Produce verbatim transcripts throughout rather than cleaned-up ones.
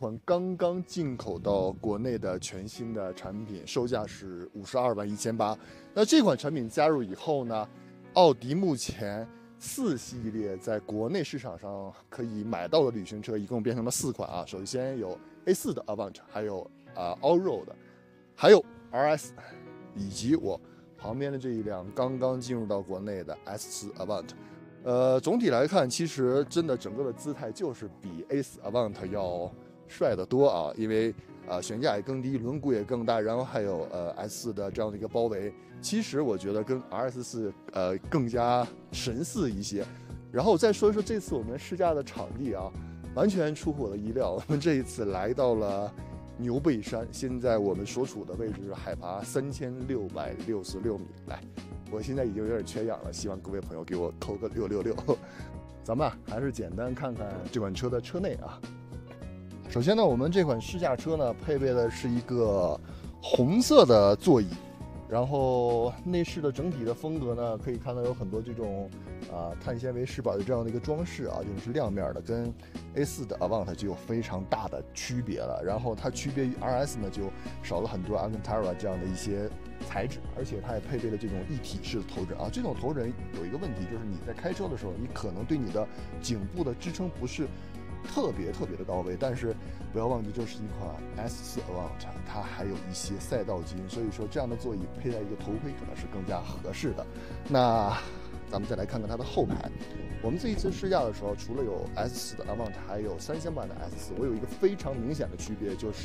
款刚刚进口到国内的全新的产品，售价是五十二万一千八。那这款产品加入以后呢，奥迪目前四系列在国内市场上可以买到的旅行车一共变成了四款啊。首先有 A 四 的 Avant， 还有啊、呃、Allroad， 还有 R S， 以及我旁边的这一辆刚刚进入到国内的 S 四 Avant。呃，总体来看，其实真的整个的姿态就是比 A 四 Avant 要帅得多啊，因为啊、呃、悬架也更低，轮毂也更大，然后还有呃 S 四 的这样的一个包围，其实我觉得跟 R S 四 呃更加神似一些。然后再说一说这次我们试驾的场地啊，完全出乎我的意料，我们这一次来到了牛背山，现在我们所处的位置是海拔三千六百六十六米，来。我现在已经有点缺氧了，希望各位朋友给我扣个六六六。咱们啊，还是简单看看这款车的车内啊。首先呢，我们这款试驾车呢，配备的是一个红色的座椅，然后内饰的整体的风格呢，可以看到有很多这种啊碳纤维饰板的这样的一个装饰啊，就是亮面的，跟 A 四 的 Avant 就有非常大的区别了。然后它区别于 R S 呢，就少了很多 Alcantara 这样的一些材质，而且它也配备了这种一体式的头枕啊。这种头枕有一个问题，就是你在开车的时候，你可能对你的颈部的支撑不是特别特别的到位，但是不要忘记，这是一款 S 四 Avant， 它还有一些赛道基因，所以说这样的座椅配戴一个头盔可能是更加合适的。那咱们再来看看它的后排。我们这一次试驾的时候，除了有 S 四 的 Avant， 还有三厢版的 S 四，我有一个非常明显的区别，就是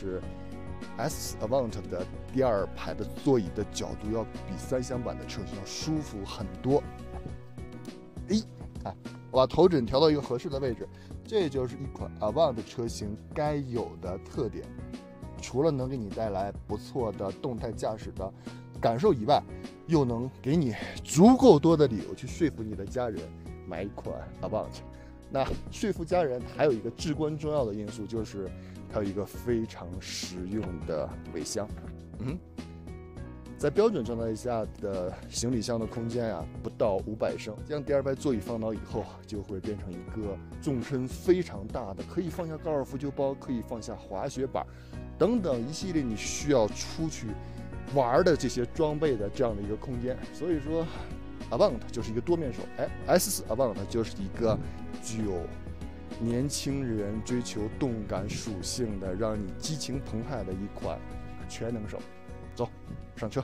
S 四 Avant 的第二排的座椅的角度要比三厢版的车型要舒服很多。诶，啊，我把头枕调到一个合适的位置，这就是一款 Avant 车型该有的特点。除了能给你带来不错的动态驾驶的感受以外，又能给你足够多的理由去说服你的家人买一款 Avant。那说服家人还有一个至关重要的因素，就是它有一个非常实用的尾箱。嗯，在标准状态下的行李箱的空间啊，不到五百升。将第二排座椅放倒以后，就会变成一个纵深非常大的，可以放下高尔夫球包，可以放下滑雪板，等等一系列你需要出去玩的这些装备的这样的一个空间。所以说 Avant 就是一个多面手，哎 ，S 四 Avant 就是一个具有年轻人追求动感属性的，让你激情澎湃的一款全能手。走，上车。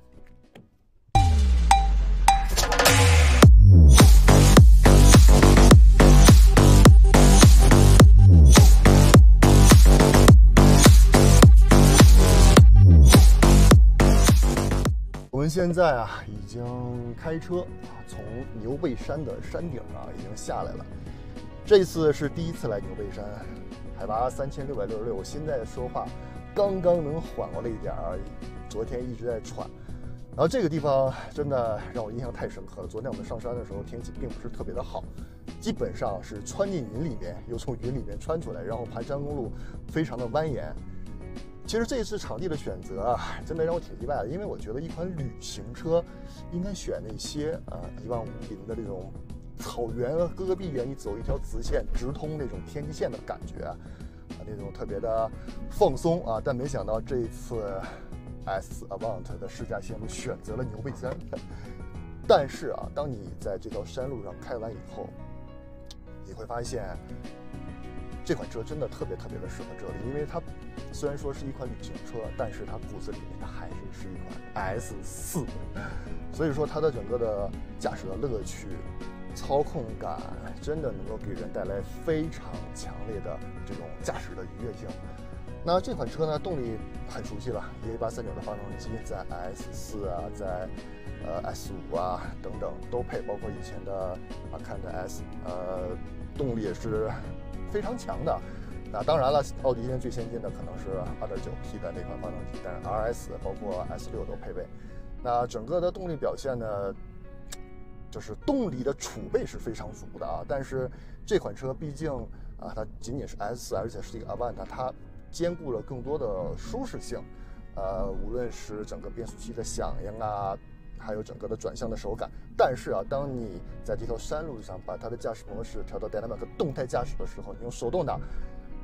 我们现在啊，已经开车从牛背山的山顶啊，已经下来了。这次是第一次来牛背山，海拔三千六百六十六。我现在说话刚刚能缓过来一点儿，昨天一直在喘。然后这个地方真的让我印象太深刻了。昨天我们上山的时候，天气并不是特别的好，基本上是穿进云里面，又从云里面穿出来，然后盘山公路非常的蜿蜒。其实这一次场地的选择啊，真的让我挺意外的，因为我觉得一款旅行车应该选那些啊一望无垠的这种草原啊，戈壁原，你走一条直线直通那种天际线的感觉啊，那种特别的放松啊。但没想到这一次 S 四 Avant 的试驾线路选择了牛背山，但是啊，当你在这条山路上开完以后，你会发现这款车真的特别特别的适合这里，因为它虽然说是一款旅行车，但是它骨子里面它还是是一款 S 四，所以说它的整个的驾驶的乐趣、操控感，真的能够给人带来非常强烈的这种驾驶的愉悦性。那这款车呢，动力很熟悉了，一 A 八三九的发动机，在 S 四啊，在呃 S 五啊等等都配，包括以前的阿坎的 S， 呃，动力也是非常强的。那当然了，奥迪现在最先进的可能是 二点九 T 的那款发动机，但是 R S 包括 S 六都配备。那整个的动力表现呢，就是动力的储备是非常足的啊。但是这款车毕竟啊，它仅仅是 S 四，而且是一个 Avant， 它兼顾了更多的舒适性。呃，无论是整个变速器的响应啊，还有整个的转向的手感。但是啊，当你在这条山路上把它的驾驶模式调到 Dynamic 动态驾驶的时候，你用手动挡，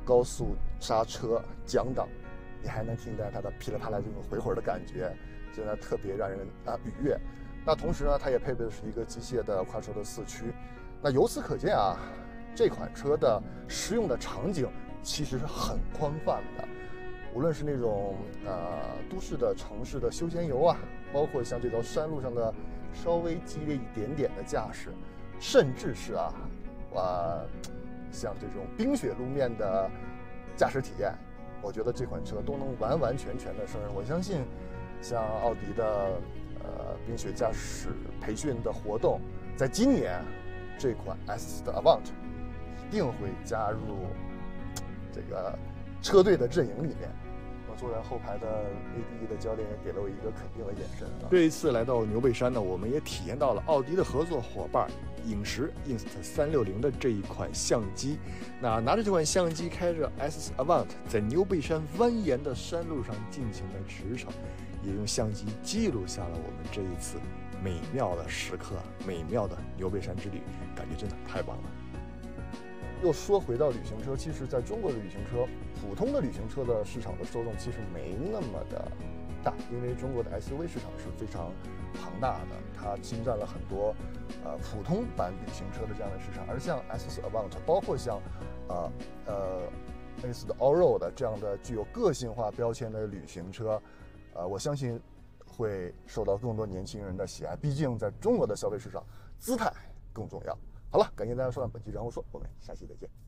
高速刹车降档，你还能听到它的噼里啪啦这种回魂的感觉，真的特别让人啊愉悦。那同时呢，它也配备的是一个机械的快车的四驱。那由此可见啊，这款车的实用的场景其实是很宽泛的。无论是那种呃都市的城市的休闲游啊，包括像这条山路上的稍微激烈一点点的驾驶，甚至是啊，啊、呃、像这种冰雪路面的驾驶体验，我觉得这款车都能完完全全的胜任。我相信，像奥迪的呃冰雪驾驶培训的活动，在今年这款 S 四的 Avant 一定会加入这个车队的阵营里面。坐在后排的 A D E 的教练也给了我一个肯定的眼神啊。这一次来到牛背山呢，我们也体验到了奥迪的合作伙伴影石 Inst 三六零的这一款相机。那拿着这款相机，开着 S 四 Avant 在牛背山蜿蜒的山路上尽情的驰骋，也用相机记录下了我们这一次美妙的时刻，美妙的牛背山之旅，感觉真的太棒了。又说回到旅行车，其实在中国的旅行车，普通的旅行车的市场的受众其实没那么的大，因为中国的 S U V 市场是非常庞大的，它侵占了很多呃普通版旅行车的这样的市场。而像 S 四 Avant， 包括像呃呃类似的 Allroad 这样的具有个性化标签的旅行车，呃，我相信会受到更多年轻人的喜爱。毕竟在中国的消费市场，姿态更重要。好了，感谢大家收看本期然后说，我们下期再见。